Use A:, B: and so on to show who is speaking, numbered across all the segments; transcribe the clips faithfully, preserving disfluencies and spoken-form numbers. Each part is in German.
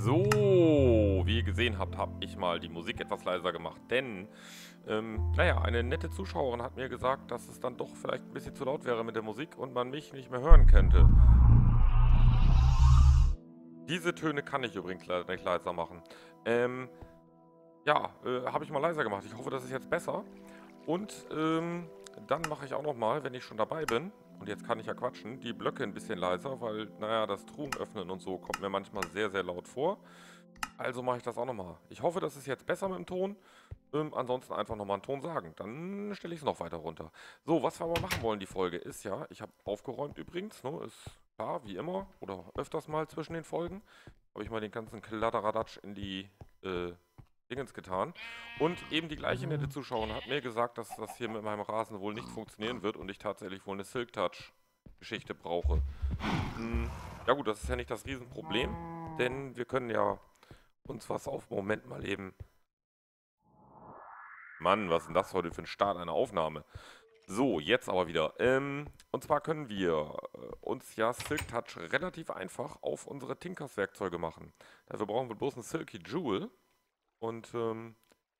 A: So, wie ihr gesehen habt, habe ich mal die Musik etwas leiser gemacht, denn, ähm, naja, eine nette Zuschauerin hat mir gesagt, dass es dann doch vielleicht ein bisschen zu laut wäre mit der Musik und man mich nicht mehr hören könnte. Diese Töne kann ich übrigens leider nicht leiser machen. Ähm, ja, äh, habe ich mal leiser gemacht. Ich hoffe, das ist jetzt besser. Und, ähm, dann mache ich auch nochmal, wenn ich schon dabei bin, und jetzt kann ich ja quatschen, die Blöcke ein bisschen leiser, weil, naja, das Truhen öffnen und so kommt mir manchmal sehr, sehr laut vor. Also mache ich das auch nochmal. Ich hoffe, das ist jetzt besser mit dem Ton. Ähm, ansonsten einfach nochmal einen Ton sagen. Dann stelle ich es noch weiter runter. So, was wir aber machen wollen, die Folge, ist ja, ich habe aufgeräumt übrigens, ne, ist klar, wie immer, oder öfters mal zwischen den Folgen, habe ich mal den ganzen Kladderadatsch in die, äh, Dingens getan. Und eben die gleiche nette Zuschauerin hat mir gesagt, dass das hier mit meinem Rasen wohl nicht funktionieren wird und ich tatsächlich wohl eine Silk Touch Geschichte brauche. Hm, ja gut, das ist ja nicht das Riesenproblem, denn wir können ja uns was auf Moment mal eben. Mann, was ist denn das heute für ein Start einer Aufnahme? So, jetzt aber wieder. Ähm, und zwar können wir äh, uns ja Silk Touch relativ einfach auf unsere Tinkers Werkzeuge machen. Dafür brauchen wir bloß einen Silky Jewel. Und, ähm,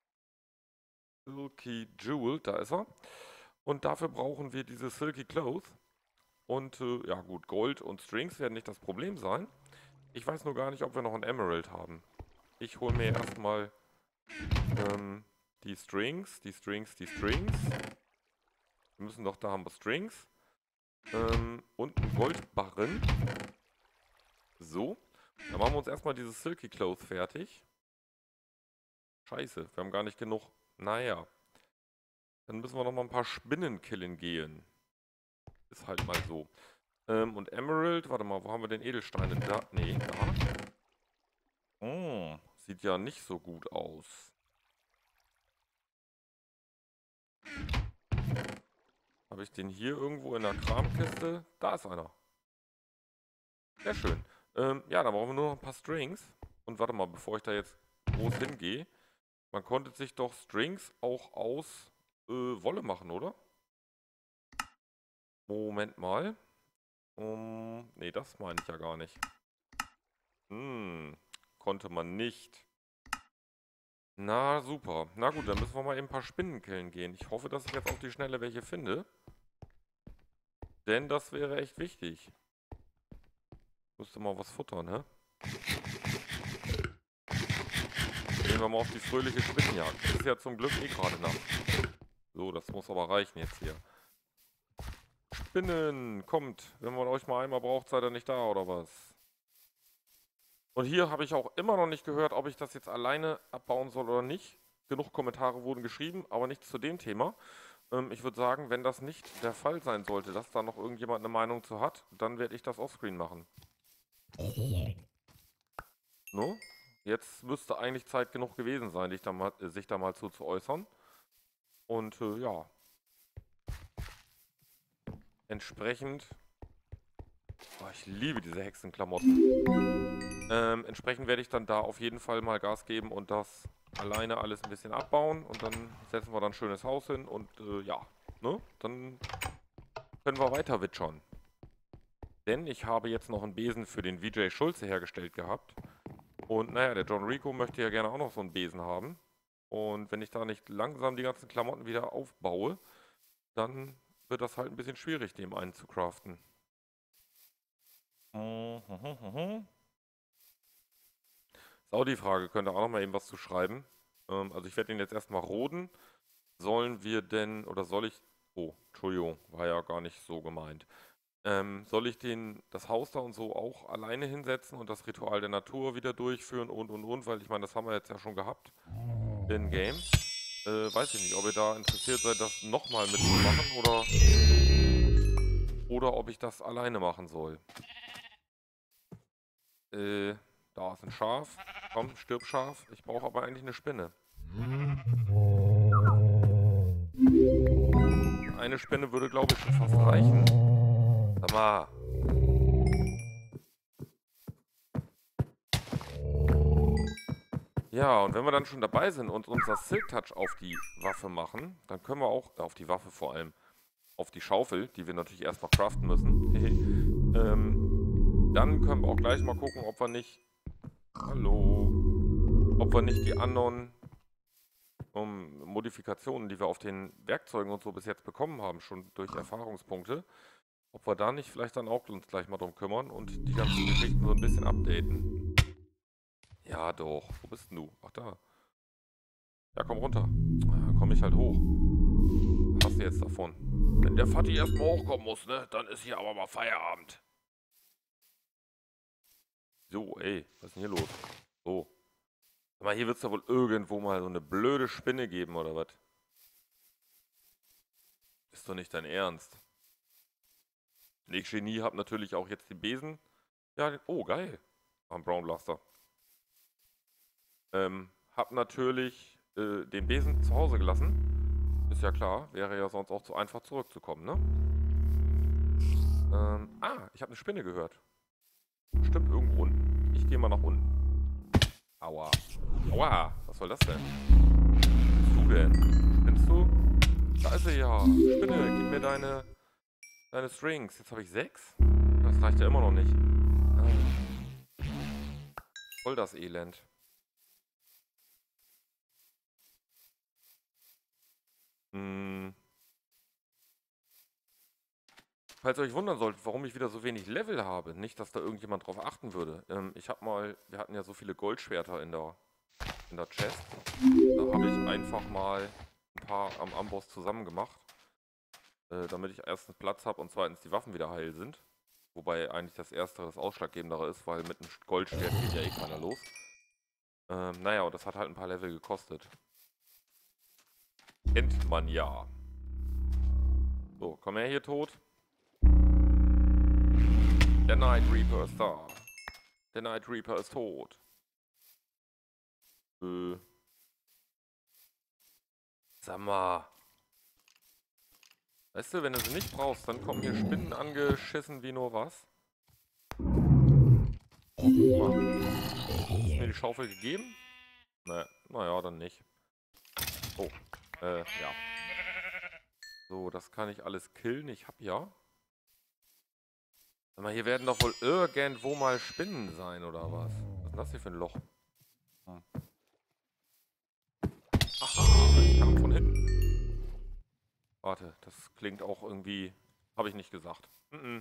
A: Silky Jewel, da ist er. Und dafür brauchen wir diese Silky Cloth. Und, äh, ja gut, Gold und Strings werden nicht das Problem sein. Ich weiß nur gar nicht, ob wir noch ein Emerald haben. Ich hole mir erstmal, ähm, die Strings, die Strings, die Strings. Wir müssen doch, da haben wir Strings. Ähm, und einen Goldbarren. So. Dann machen wir uns erstmal dieses Silky Cloth fertig. Scheiße, wir haben gar nicht genug. Naja. Dann müssen wir noch mal ein paar Spinnen killen gehen. Ist halt mal so. Ähm, und Emerald, warte mal, wo haben wir denn Edelsteine? Da, nee, da. Oh, sieht ja nicht so gut aus. Habe ich den hier irgendwo in der Kramkiste? Da ist einer. Sehr schön. Ähm, ja, dann brauchen wir nur noch ein paar Strings. Und warte mal, bevor ich da jetzt groß hingehe. Man konnte sich doch Strings auch aus äh, Wolle machen, oder? Moment mal. Um, nee, das meine ich ja gar nicht. Hm, konnte man nicht. Na, super. Na gut, dann müssen wir mal eben ein paar Spinnen killen gehen. Ich hoffe, dass ich jetzt auf die Schnelle welche finde. Denn das wäre echt wichtig. Müsste mal was futtern, ne? Gehen wir mal auf die fröhliche Spinnenjagd. Es ist ja zum Glück eh gerade Nacht. So, das muss aber reichen jetzt hier. Spinnen, kommt. Wenn man euch mal einmal braucht, seid ihr nicht da, oder was? Und hier habe ich auch immer noch nicht gehört, ob ich das jetzt alleine abbauen soll oder nicht. Genug Kommentare wurden geschrieben, aber nichts zu dem Thema. Ähm, ich würde sagen, wenn das nicht der Fall sein sollte, dass da noch irgendjemand eine Meinung zu hat, dann werde ich das offscreen machen. No? Jetzt müsste eigentlich Zeit genug gewesen sein, sich da mal, äh, sich da mal zu, zu äußern. Und äh, ja. Entsprechend. Oh, ich liebe diese Hexenklamotten. Ähm, entsprechend werde ich dann da auf jeden Fall mal Gas geben und das alleine alles ein bisschen abbauen. Und dann setzen wir dann ein schönes Haus hin und äh, ja, ne? Dann können wir weiter witschern. Denn ich habe jetzt noch einen Besen für den V J Schulze hergestellt gehabt. Und naja, der John Rico möchte ja gerne auch noch so einen Besen haben. Und wenn ich da nicht langsam die ganzen Klamotten wieder aufbaue, dann wird das halt ein bisschen schwierig, dem einen zu craften. Ist auch die Frage, könnt ihr auch noch mal eben was zu schreiben. Ähm, also ich werde den jetzt erstmal roden. Sollen wir denn, oder soll ich, oh, Entschuldigung, war ja gar nicht so gemeint. Ähm, soll ich den, das Haus da und so auch alleine hinsetzen und das Ritual der Natur wieder durchführen und und und, weil ich meine, das haben wir jetzt ja schon gehabt in Game. Äh, weiß ich nicht, ob ihr da interessiert seid, das nochmal mitzumachen oder, oder ob ich das alleine machen soll. Äh, da ist ein Schaf. Komm, stirb Schaf. Ich brauche aber eigentlich eine Spinne. Eine Spinne würde, glaube ich, schon fast reichen. Sag mal. Ja, und wenn wir dann schon dabei sind und uns das Silk Touch auf die Waffe machen, dann können wir auch, auf die Waffe vor allem, auf die Schaufel, die wir natürlich erst noch craften müssen, ähm, dann können wir auch gleich mal gucken, ob wir nicht Hallo. Ob wir nicht die anderen um, Modifikationen, die wir auf den Werkzeugen und so bis jetzt bekommen haben, schon durch Erfahrungspunkte, ob wir da nicht vielleicht dann auch uns gleich mal drum kümmern und die ganzen Geschichten so ein bisschen updaten. Ja, doch. Wo bist denn du? Ach, da. Ja, komm runter. Dann komme ich halt hoch. Was hast du jetzt davon? Wenn der Vati erstmal hochkommen muss, ne, dann ist hier aber mal Feierabend. So, ey, was ist denn hier los? So. Sag mal, hier wird es doch wohl irgendwo mal so eine blöde Spinne geben, oder was? Ist doch nicht dein Ernst. Ich Genie hab natürlich auch jetzt den Besen. Ja, den, oh, geil. Am Brown Blaster. Ähm, hab natürlich äh, den Besen zu Hause gelassen. Ist ja klar, wäre ja sonst auch zu einfach zurückzukommen, ne? Ähm, ah, ich habe eine Spinne gehört. Stimmt, irgendwo unten. Ich gehe mal nach unten. Aua. Aua, was soll das denn? Was bist du denn? Spinnst du? Da ist sie ja. Spinne, gib mir deine, deine Strings. Jetzt habe ich sechs. Das reicht ja immer noch nicht. Ah, voll das Elend. Hm. Falls ihr euch wundern solltet, warum ich wieder so wenig Level habe, nicht, dass da irgendjemand drauf achten würde. Ähm, ich habe mal, wir hatten ja so viele Goldschwerter in der, in der Chest. Da habe ich einfach mal ein paar am Amboss zusammen gemacht, äh, damit ich erstens Platz habe und zweitens die Waffen wieder heil sind. Wobei eigentlich das Erstere das Ausschlaggebendere ist, weil mit einem Goldschwert geht ja eh keiner los. Ähm, naja, und das hat halt ein paar Level gekostet. Kennt man ja. So, komm her hier, tot. Der Night Reaper ist da. Der Night Reaper ist tot. Äh. Sag mal. Weißt du, wenn du sie nicht brauchst, dann kommen hier Spinnen angeschissen wie nur was. Oh, guck mal. Hast du mir die Schaufel gegeben? Naja, naja, dann nicht. Oh, äh, ja. So, das kann ich alles killen. Ich hab ja. Sag mal, hier werden doch wohl irgendwo mal Spinnen sein, oder was? Was ist denn das hier für ein Loch? Hm. Aha, ich kam von hinten. Warte, das klingt auch irgendwie... Habe ich nicht gesagt. Mm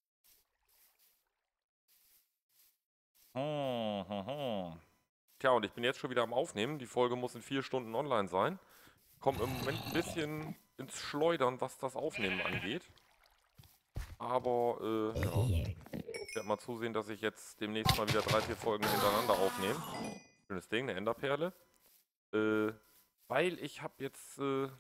A: -mm. Hm, hm, hm. Tja, und ich bin jetzt schon wieder am Aufnehmen. Die Folge muss in vier Stunden online sein. Komme im Moment ein bisschen ins Schleudern, was das Aufnehmen angeht. Aber, äh, ja. Ich werde mal zusehen, dass ich jetzt demnächst mal wieder drei, vier Folgen hintereinander aufnehme. Schönes Ding, eine Enderperle. Äh, weil ich habe jetzt, äh,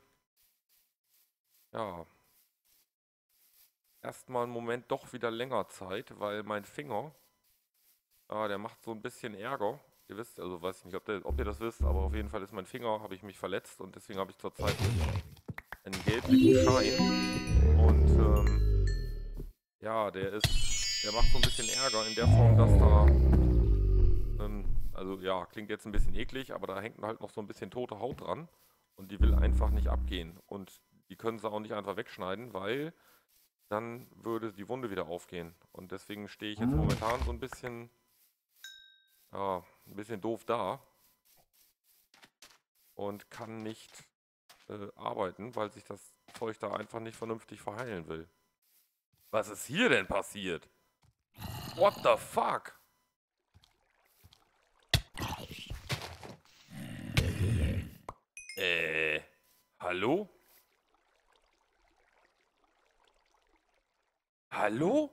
A: ja, erstmal einen Moment doch wieder länger Zeit, weil mein Finger, ah, der macht so ein bisschen Ärger. Ihr wisst, also weiß ich nicht, ob, der, ob ihr das wisst, aber auf jeden Fall ist mein Finger, habe ich mich verletzt und deswegen habe ich zurzeit einen gelblichen Schein. Und, ähm, ja, der ist, der macht so ein bisschen Ärger in der Form, dass da, ähm, also ja, klingt jetzt ein bisschen eklig, aber da hängt halt noch so ein bisschen tote Haut dran und die will einfach nicht abgehen. Und die können sie auch nicht einfach wegschneiden, weil dann würde die Wunde wieder aufgehen. Und deswegen stehe ich jetzt momentan so ein bisschen, ja, ein bisschen doof da und kann nicht äh, arbeiten, weil sich das Zeug da einfach nicht vernünftig verheilen will. Was ist hier denn passiert? What the fuck? Äh, hallo? Hallo?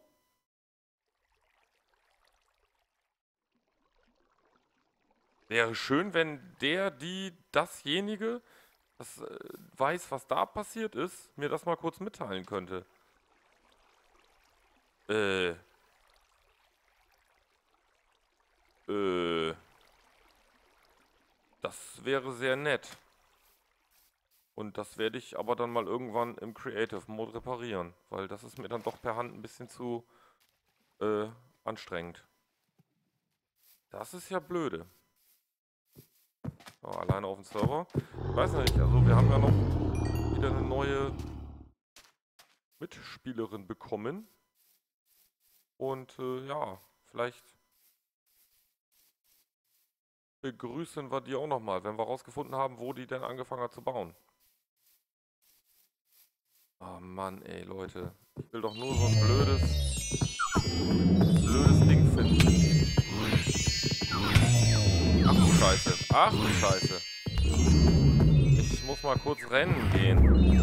A: Wäre schön, wenn der, die, dasjenige, das äh, weiß, was da passiert ist, mir das mal kurz mitteilen könnte. Äh, äh, das wäre sehr nett. Und das werde ich aber dann mal irgendwann im Creative Mode reparieren, weil das ist mir dann doch per Hand ein bisschen zu äh, anstrengend. Das ist ja blöde. So, alleine auf dem Server. Ich weiß nicht, also wir haben ja noch wieder eine neue Mitspielerin bekommen. Und äh, ja, vielleicht begrüßen wir die auch nochmal, wenn wir rausgefunden haben, wo die denn angefangen hat zu bauen. Oh Mann, ey, Leute. Ich will doch nur so ein blödes, blödes Ding finden. Ach du Scheiße. Ach du Scheiße. Ich muss mal kurz rennen gehen.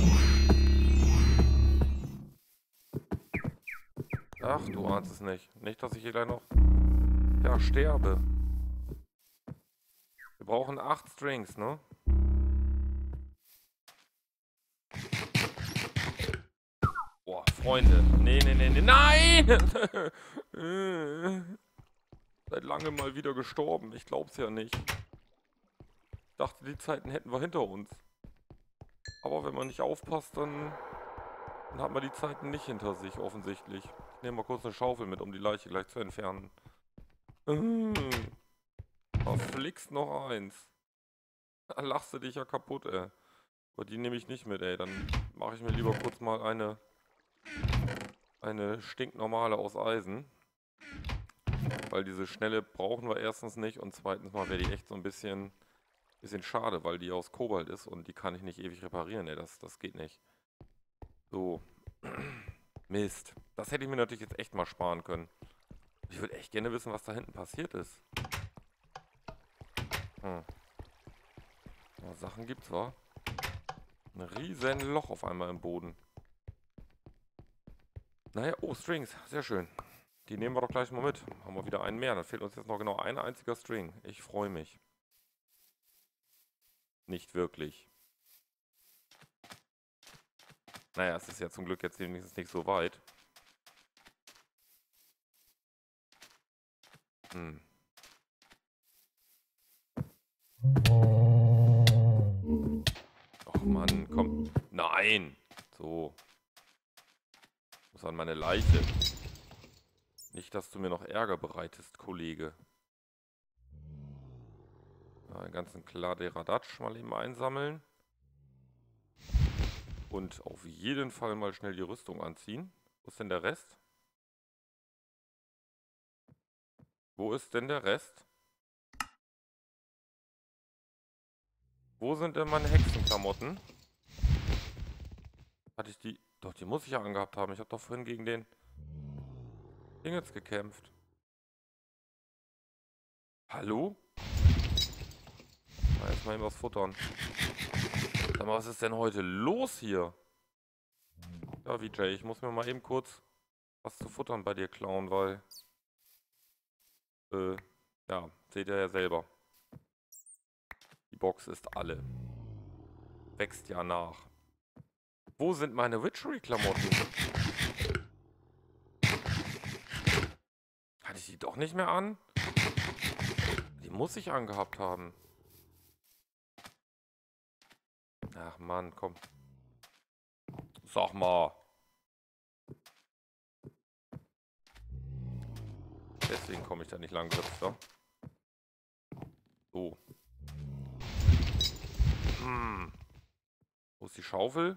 A: Ach, du ahnst es nicht. Nicht, dass ich hier gleich noch ja, sterbe. Wir brauchen acht Strings, ne? Boah, Freunde. Nee, nee, nee, nee. Nein! Seit langem mal wieder gestorben. Ich glaub's ja nicht. Ich dachte, die Zeiten hätten wir hinter uns. Aber wenn man nicht aufpasst, dann, dann hat man die Zeiten nicht hinter sich, offensichtlich. Ich nehme mal kurz eine Schaufel mit, um die Leiche gleich zu entfernen. Mmh. Verflixt noch eins. Da lachst du dich ja kaputt, ey. Aber die nehme ich nicht mit, ey. Dann mache ich mir lieber kurz mal eine eine stinknormale aus Eisen. Weil diese schnelle brauchen wir erstens nicht und zweitens mal wäre die echt so ein bisschen, bisschen schade, weil die aus Kobalt ist und die kann ich nicht ewig reparieren, ey. Das, das geht nicht. So. Mist. Das hätte ich mir natürlich jetzt echt mal sparen können. Ich würde echt gerne wissen, was da hinten passiert ist. Hm. Ja, Sachen gibt's, wa? Ein riesen Loch auf einmal im Boden. Naja, oh, Strings. Sehr schön. Die nehmen wir doch gleich mal mit. Haben wir wieder einen mehr. Dann fehlt uns jetzt noch genau ein einziger String. Ich freue mich. Nicht wirklich. Naja, es ist ja zum Glück jetzt wenigstens nicht so weit. Hm. Och Mann, komm. Nein! So. Ich muss an meine Leiche. Nicht, dass du mir noch Ärger bereitest, Kollege. Ja, den ganzen Kladderadatsch mal eben einsammeln. Und auf jeden Fall mal schnell die Rüstung anziehen. Wo ist denn der Rest? Wo ist denn der Rest? Wo sind denn meine Hexenklamotten? Hatte ich die... Doch, die muss ich ja angehabt haben. Ich habe doch vorhin gegen den Ding jetzt gekämpft. Hallo? Na, jetzt mal eben was futtern. Sag mal, was ist denn heute los hier? Ja, V J, ich muss mir mal eben kurz was zu futtern bei dir klauen, weil... Äh, ja, seht ihr ja selber. Die Box ist alle. Wächst ja nach. Wo sind meine Witchery-Klamotten? Hatte ich die doch nicht mehr an? Die muss ich angehabt haben. Ach Mann, komm. Sag mal. Deswegen komme ich da nicht lang gehüpft, so. Hm. Wo ist die Schaufel?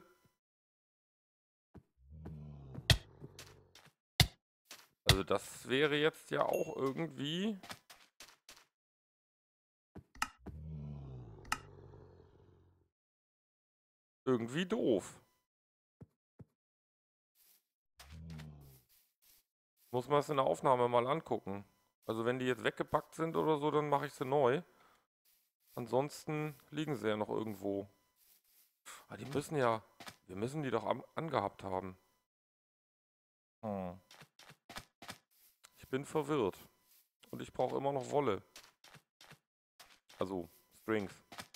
A: Also das wäre jetzt ja auch irgendwie... Irgendwie doof. Muss man es in der Aufnahme mal angucken. Also wenn die jetzt weggepackt sind oder so, dann mache ich sie neu. Ansonsten liegen sie ja noch irgendwo. Aber die müssen ja... Wir müssen die doch angehabt haben. Hm. Ich bin verwirrt. Und ich brauche immer noch Wolle. Also, Strings.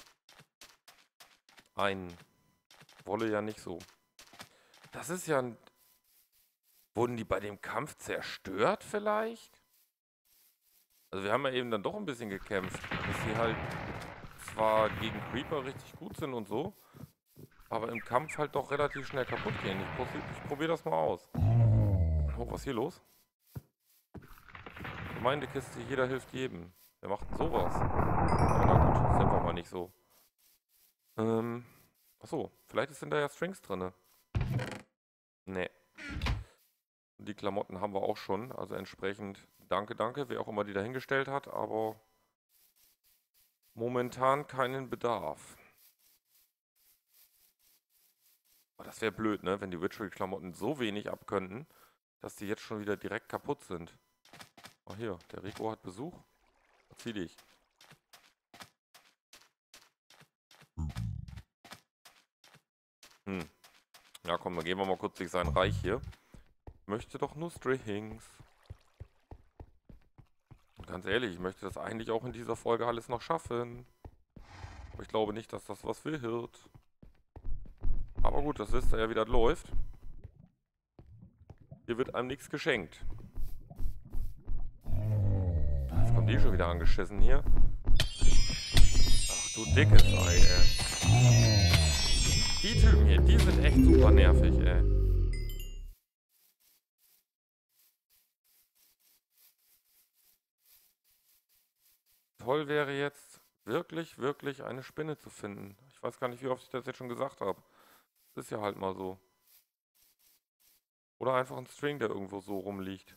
A: Ein. Wolle ja nicht so. Das ist ja ein... Wurden die bei dem Kampf zerstört vielleicht? Also wir haben ja eben dann doch ein bisschen gekämpft. Dass sie halt zwar gegen Creeper richtig gut sind und so, aber im Kampf halt doch relativ schnell kaputt gehen. Ich, probier, ich probiere das mal aus. Oh, was ist hier los? Gemeindekiste, jeder hilft jedem. Wer macht denn sowas? Aber na gut, ist einfach mal nicht so. Ähm, achso, vielleicht sind da ja Strings drin. Nee. Die Klamotten haben wir auch schon, also entsprechend danke, danke, wer auch immer die dahingestellt hat, aber Momentan keinen Bedarf. Aber das wäre blöd, ne? Wenn die Witchery-Klamotten so wenig abkönnten, dass die jetzt schon wieder direkt kaputt sind. Oh, hier, der Rico hat Besuch. Verzieh dich. Hm. Ja, komm, dann gehen wir mal kurz durch sein Reich hier. Ich möchte doch nur Strings. Und ganz ehrlich, ich möchte das eigentlich auch in dieser Folge alles noch schaffen. Aber ich glaube nicht, dass das was wird. Aber gut, das wisst ihr ja, wie das läuft. Hier wird einem nichts geschenkt. Jetzt kommt die schon wieder angeschissen hier. Ach du dickes Ei, ey. Die Typen hier, die sind echt super nervig, ey. Toll wäre jetzt, wirklich, wirklich eine Spinne zu finden. Ich weiß gar nicht, wie oft ich das jetzt schon gesagt habe. Das ist ja halt mal so. Oder einfach ein String, der irgendwo so rumliegt.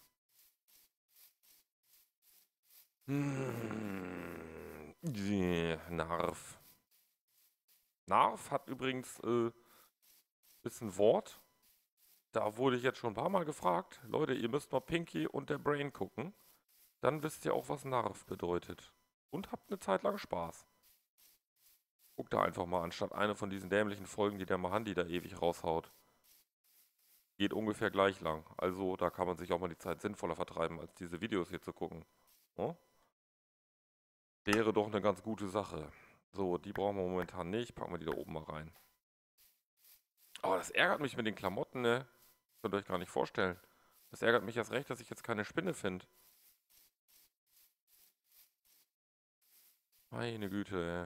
A: Hm. Narf. Narf hat übrigens äh, ist ein Wort. Da wurde ich jetzt schon ein paar Mal gefragt. Leute, ihr müsst mal Pinky und der Brain gucken. Dann wisst ihr auch, was Narf bedeutet. Und habt eine Zeit lang Spaß. Guckt da einfach mal, anstatt eine von diesen dämlichen Folgen, die der Mahandi da ewig raushaut. Geht ungefähr gleich lang. Also da kann man sich auch mal die Zeit sinnvoller vertreiben, als diese Videos hier zu gucken. Oh? Wäre doch eine ganz gute Sache. So, die brauchen wir momentan nicht. Packen wir die da oben mal rein. Aber das ärgert mich mit den Klamotten, ne? Könnt ihr euch gar nicht vorstellen. Das ärgert mich erst recht, dass ich jetzt keine Spinne finde. Meine Güte, ey.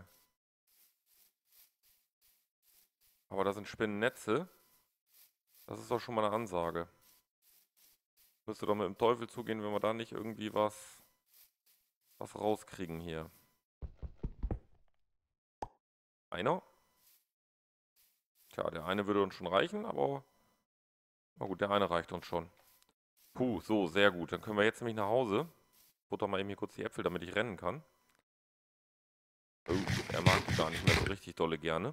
A: Aber da sind Spinnennetze. Das ist doch schon mal eine Ansage. Müsste doch mit dem Teufel zugehen, wenn wir da nicht irgendwie was, was rauskriegen hier. Einer? Tja, der eine würde uns schon reichen, aber na gut, der eine reicht uns schon. Puh, so, sehr gut. Dann können wir jetzt nämlich nach Hause. Butter mal eben hier kurz die Äpfel, damit ich rennen kann. Oh, er mag die gar nicht mehr so richtig dolle gerne.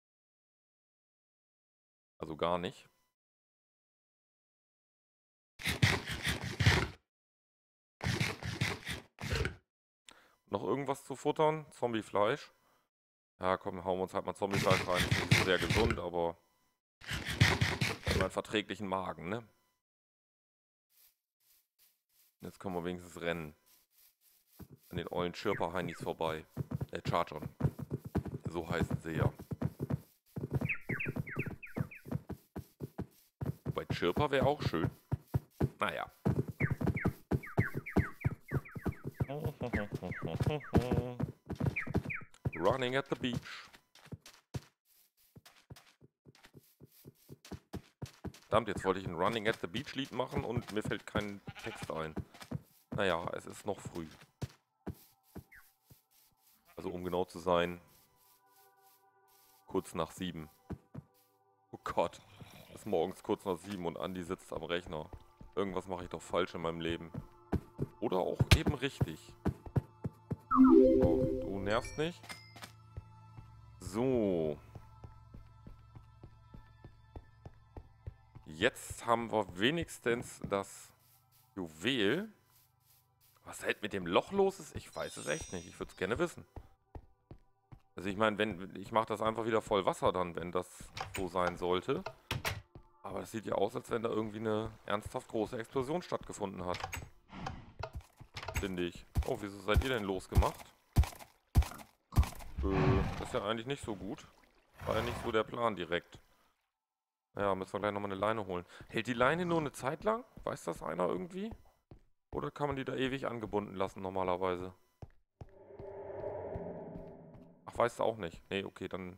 A: Also gar nicht. Noch irgendwas zu futtern? Zombiefleisch. Ja, komm, hauen wir uns halt mal Zombiefleisch rein. Das ist nicht so sehr gesund, aber in einen verträglichen Magen, ne? Jetzt können wir wenigstens rennen. An den ollen Chirper-Heinis vorbei. Äh, Chargern. So heißen sie ja. Wobei Chirper wäre auch schön. Naja. Running at the beach. Verdammt, jetzt wollte ich ein Running at the Beach Lied machen und mir fällt kein Text ein. Naja, es ist noch früh. Also um genau zu sein, kurz nach sieben. Oh Gott, es ist morgens kurz nach sieben und Andi sitzt am Rechner. Irgendwas mache ich doch falsch in meinem Leben. Oder auch eben richtig. Oh, du nervst nicht. So. Jetzt haben wir wenigstens das Juwel. Was halt mit dem Loch los ist, ich weiß es echt nicht. Ich würde es gerne wissen. Also ich meine, wenn ich mache das einfach wieder voll Wasser dann, wenn das so sein sollte. Aber es sieht ja aus, als wenn da irgendwie eine ernsthaft große Explosion stattgefunden hat. Finde ich. Oh, wieso seid ihr denn losgemacht? Äh, das ist ja eigentlich nicht so gut. War ja nicht so der Plan direkt. Naja, müssen wir gleich nochmal eine Leine holen. Hält die Leine nur eine Zeit lang? Weiß das einer irgendwie? Oder kann man die da ewig angebunden lassen normalerweise? Ach, weißt du auch nicht. Nee, okay, dann...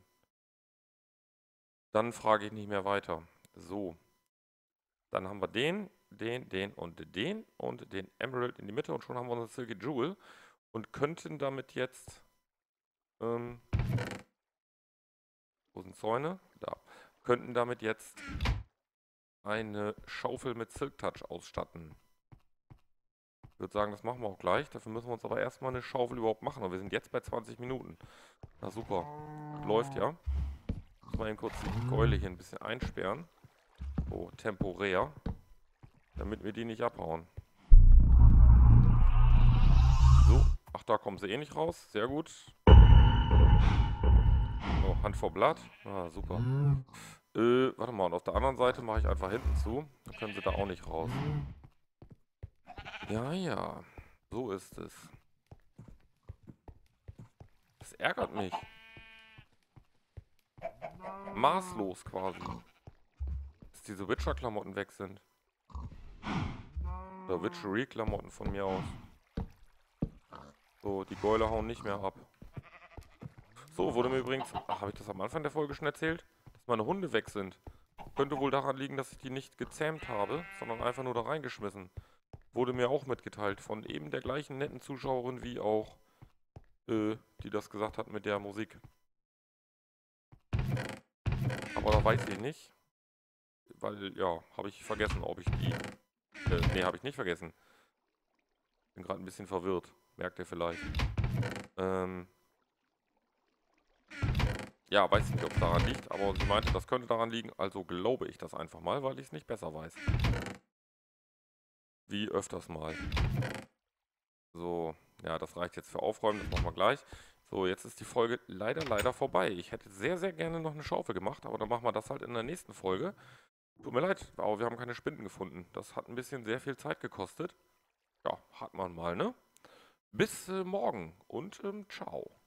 A: Dann frage ich nicht mehr weiter. So. Dann haben wir den, den, den und den und den Emerald in die Mitte und schon haben wir unsere Silky Jewel und könnten damit jetzt... Ähm, wo sind Zäune? Da. Könnten damit jetzt eine Schaufel mit Silk Touch ausstatten. würde sagen, das machen wir auch gleich. Dafür müssen wir uns aber erstmal eine Schaufel überhaupt machen. Und wir sind jetzt bei zwanzig Minuten. Na super. Das läuft ja. Muss mal eben kurz die Keule hier ein bisschen einsperren. Oh, temporär. Damit wir die nicht abhauen. So. Ach, da kommen sie eh nicht raus. Sehr gut. So, Hand vor Blatt. Ah, super. Äh, warte mal. Und auf der anderen Seite mache ich einfach hinten zu. Dann können sie da auch nicht raus. Ja, ja. So ist es. Das ärgert mich. Maßlos quasi. Dass diese Witcher-Klamotten weg sind. Oder Witchery-Klamotten von mir aus. So, die Gäule hauen nicht mehr ab. So, wurde mir übrigens... Ach, habe ich das am Anfang der Folge schon erzählt? Dass meine Hunde weg sind. Könnte wohl daran liegen, dass ich die nicht gezähmt habe, sondern einfach nur da reingeschmissen. Wurde mir auch mitgeteilt von eben der gleichen netten Zuschauerin wie auch, äh, die das gesagt hat mit der Musik. Aber da weiß ich nicht. Weil, ja, habe ich vergessen, ob ich die... Äh, nee, habe ich nicht vergessen. Bin gerade ein bisschen verwirrt. Merkt ihr vielleicht. Ähm... Ja, weiß nicht, ob es daran liegt, aber sie meinte, das könnte daran liegen, also glaube ich das einfach mal, weil ich es nicht besser weiß. Wie öfters mal. So, ja, das reicht jetzt für Aufräumen, das machen wir gleich. So, jetzt ist die Folge leider, leider vorbei. Ich hätte sehr, sehr gerne noch eine Schaufel gemacht, aber dann machen wir das halt in der nächsten Folge. Tut mir leid, aber wir haben keine Spinden gefunden. Das hat ein bisschen sehr viel Zeit gekostet. Ja, hat man mal, ne? Bis äh, morgen und ähm, ciao.